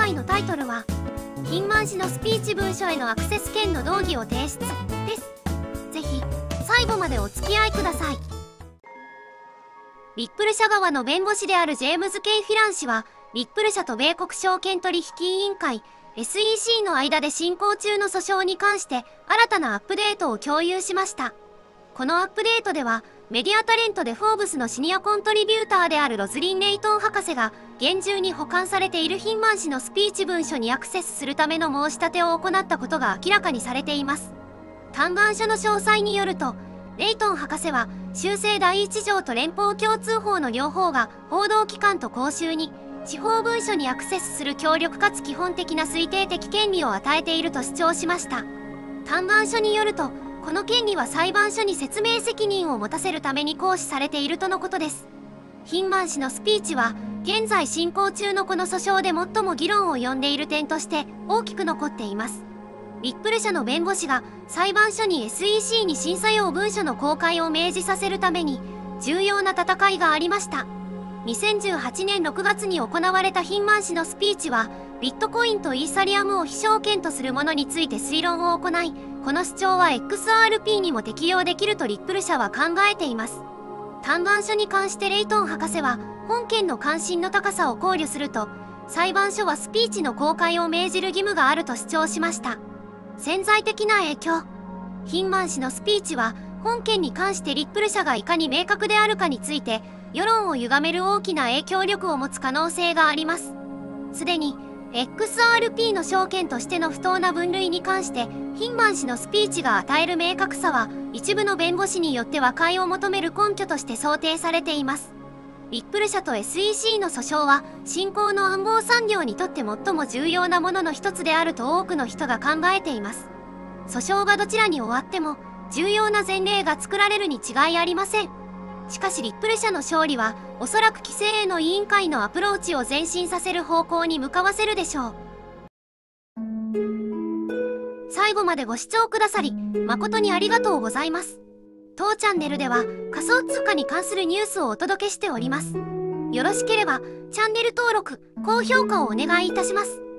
回のタイトルはヒンマン氏のスピーチ文書へのアクセス権の動議を提出です。ぜひ最後までお付き合いください。リップル社側の弁護士であるジェームズ・ケイ・フィラン氏はリップル社と米国証券取引委員会 SEC の間で進行中の訴訟に関して新たなアップデートを共有しました。このアップデートではメディアタレントでフォーブスのシニアコントリビューターであるロズリン・レイトン博士が厳重に保管されているヒンマン氏のスピーチ文書にアクセスするための申し立てを行ったことが明らかにされています。嘆願書の詳細によると、レイトン博士は修正第1条と連邦共通法の両方が報道機関と公衆に司法文書にアクセスする強力かつ基本的な推定的権利を与えていると主張しました。嘆願書によると、この権利は裁判所に説明責任を持たせるために行使されているとのことです。ヒンマン氏のスピーチは現在進行中のこの訴訟で最も議論を呼んでいる点として大きく残っています。リップル社の弁護士が裁判所に SEC に審査用文書の公開を明示させるために重要な戦いがありました。2018年6月に行われたヒンマン氏のスピーチはビットコインとイーサリアムを非証券とするものについて推論を行い、この主張は XRP にも適用できるとリップル社は考えています。嘆願書に関してレイトン博士は本件の関心の高さを考慮すると裁判所はスピーチの公開を命じる義務があると主張しました。潜在的な影響。ヒンマン氏のスピーチは本件に関してリップル社がいかに明確であるかについて世論を歪める大きな影響力を持つ可能性があります。すでに XRP の証券としての不当な分類に関してヒンマン氏のスピーチが与える明確さは一部の弁護士によって和解を求める根拠として想定されています。リップル社と SEC の訴訟は新興の暗号産業にとって最も重要なものの一つであると多くの人が考えています。訴訟がどちらに終わっても重要な前例が作られるに違いありません。しかしリップル社の勝利はおそらく規制への委員会のアプローチを前進させる方向に向かわせるでしょう。最後までご視聴くださり誠にありがとうございます。当チャンネルでは仮想通貨に関するニュースをお届けしております。よろしければチャンネル登録、高評価をお願いいたします。